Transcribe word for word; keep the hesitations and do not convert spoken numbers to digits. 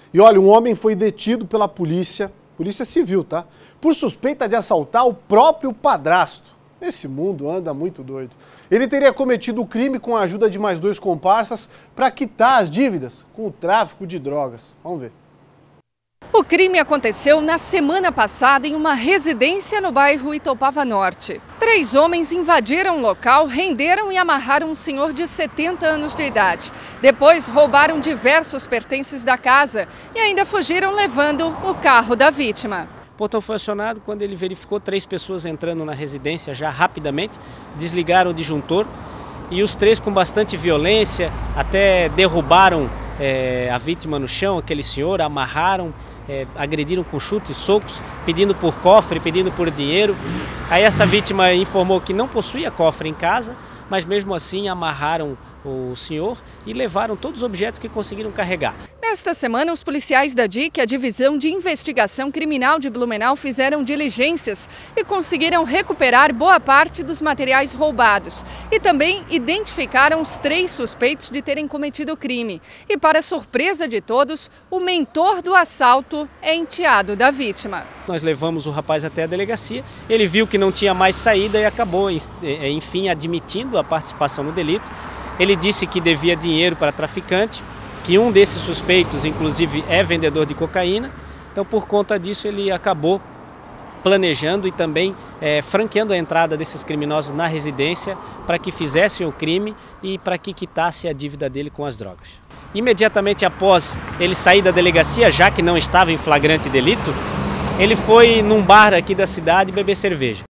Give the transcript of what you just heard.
E olha, um homem foi detido pela polícia, polícia civil, tá? Por suspeita de assaltar o próprio padrasto. Esse mundo anda muito doido. Ele teria cometido o crime com a ajuda de mais dois comparsas para quitar as dívidas com o tráfico de drogas. Vamos ver. O crime aconteceu na semana passada em uma residência no bairro Itopava Norte. Três homens invadiram o local, renderam e amarraram um senhor de setenta anos de idade. Depois roubaram diversos pertences da casa e ainda fugiram levando o carro da vítima. O portão foi acionado quando ele verificou três pessoas entrando na residência já rapidamente, desligaram o disjuntor e os três com bastante violência até derrubaram é, a vítima no chão, aquele senhor, amarraram, é, agrediram com chutes e socos, pedindo por cofre, pedindo por dinheiro. Aí essa vítima informou que não possuía cofre em casa, mas mesmo assim amarraram o senhor e levaram todos os objetos que conseguiram carregar. Nesta semana, os policiais da D I C, a Divisão de Investigação Criminal de Blumenau, fizeram diligências e conseguiram recuperar boa parte dos materiais roubados. E também identificaram os três suspeitos de terem cometido o crime. E para surpresa de todos, o mentor do assalto é enteado da vítima. Nós levamos o rapaz até a delegacia, ele viu que não tinha mais saída e acabou, enfim, admitindo a participação no delito. Ele disse que devia dinheiro para traficante, que um desses suspeitos, inclusive, é vendedor de cocaína. Então, por conta disso, ele acabou planejando e também é, franqueando a entrada desses criminosos na residência para que fizessem o crime e para que quitasse a dívida dele com as drogas. Imediatamente após ele sair da delegacia, já que não estava em flagrante delito, ele foi num bar aqui da cidade beber cerveja.